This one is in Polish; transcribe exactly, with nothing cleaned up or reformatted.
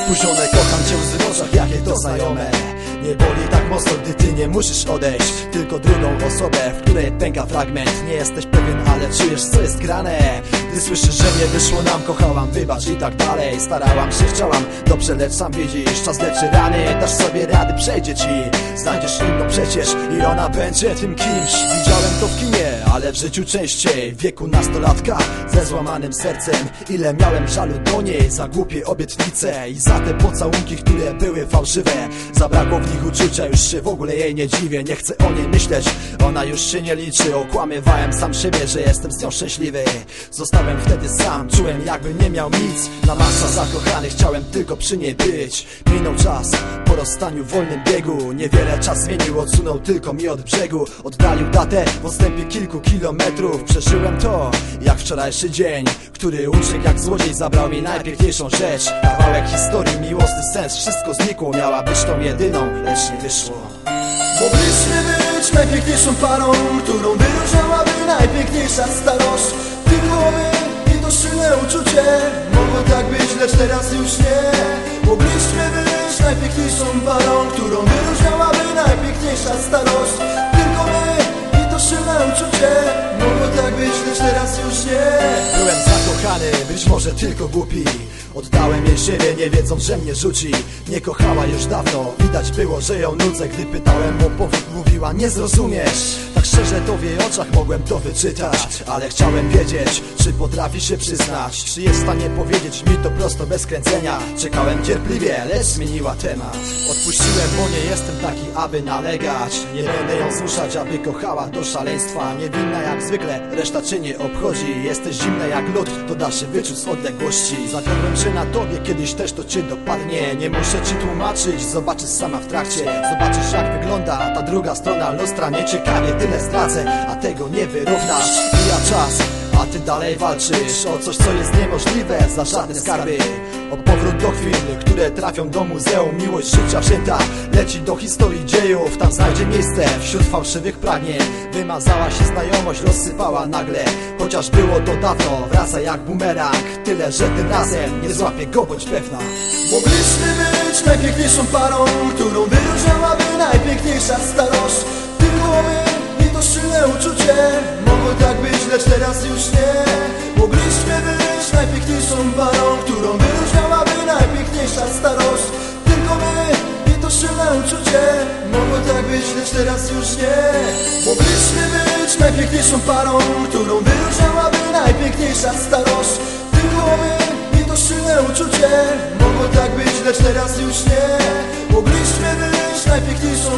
Spóźnione kocham cię łzy w oczach, jakie to znajome. Nie boli tak mocno, gdy ty nie musisz odejść. Tylko drugą osobę, w której pęka fragment. Nie jesteś pewien, ale czujesz, co jest grane. Gdy słyszysz, że nie wyszło nam, kochałam, wybacz i tak dalej. Starałam się, chciałam, dobrze, lecz sam widzisz, czas leczy rany, dasz sobie rady, przejdzie ci. Znajdziesz inną przecież i ona będzie tym kimś. Widziałem to w kinie, ale w życiu częściej. W wieku nastolatka, ze złamanym sercem. Ile miałem żalu do niej, za głupie obietnice i za te pocałunki, które były fałszywe. Zabrakło w nich uczucia, już się w ogóle jej nie dziwię. Nie chcę o niej myśleć, ona już się nie liczy. Okłamywałem sam siebie, że jestem z nią szczęśliwy. Zostałem wtedy sam, czułem jakby nie miał nic. Na masa zakochany, chciałem tylko przy niej być. Minął czas, po rozstaniu w wolnym biegu. Niewiele czas zmienił, odsunął tylko mi od brzegu. Oddalił datę w odstępie kilku kilometrów. Przeżyłem to, jak wczorajszy dzień, który uciekł jak złodziej, zabrał mi najpiękniejszą rzecz. Kawałek historii, miłosny sens, wszystko znikło. Miała być tą jedyną, lecz nie wyszło. Mogliśmy być najpiękniejszą parą, którą wyróżniałaby najpiękniejsza starość. Tylko my i to silne uczucie mogło tak być, lecz teraz już nie. Mogliśmy być najpiękniejszą parą, którą wyróżniałaby najpiękniejsza starość. Tylko my i to silne uczucie mogło tak być, lecz teraz już nie. Byłem zakochany, być może tylko głupi. Oddałem jej siebie, nie wiedząc, że mnie rzuci. Nie kochała już dawno, widać było, że ją nudzę. Gdy pytałem o powód, mówiła, nie zrozumiesz. Tak szczerze to w jej oczach mogłem to wyczytać. Ale chciałem wiedzieć, czy potrafi się przyznać, czy jest w stanie powiedzieć mi to prosto, bez kręcenia. Czekałem cierpliwie, lecz zmieniła temat. Odpuściłem, bo nie jestem taki, aby nalegać. Nie będę ją zmuszać, aby kochała do szaleństwa. Niewinna jak zwykle, reszta cię nie obchodzi. Jesteś zimna jak lód, to da się wyczuć z odległości. Zawiodłem się na tobie, kiedyś też to cię dopadnie. Nie muszę ci tłumaczyć, zobaczysz sama w trakcie. Zobaczysz, jak wygląda ta druga strona lustra. Nieciekawie tyle zdradzę, a tego nie wyrównasz. Mija czas, a ty dalej walczysz o coś, co jest niemożliwe za żadne skarby. O powrót do chwil, które trafią do muzeum. Miłość życia wzięta leci do historii dziejów. Tam znajdzie miejsce wśród fałszywych pragnień. Wymazała się znajomość, rozsypała nagle. Chociaż było to dawno, wraca jak bumerang. Tyle, że tym razem nie złapie go, bądź pewna. Mogliśmy być najpiękniejszą parą, którą wyróżniałaby najpiękniejsza starość. Tylko my i to silne uczucie mogło tak być, lecz teraz już nie. Mogliśmy być najpiękniejszą parą, którą wyróżniałaby najpiękniejsza starość. Tylko my i to silne uczucie mogło tak być, lecz teraz już nie. Mogliśmy być najpiękniejszą parą, którą wyróżniałaby najpiękniejsza starość. Tylko my i to silne uczucie mogło tak być, lecz teraz już nie. Mogliśmy być najpiękniejszą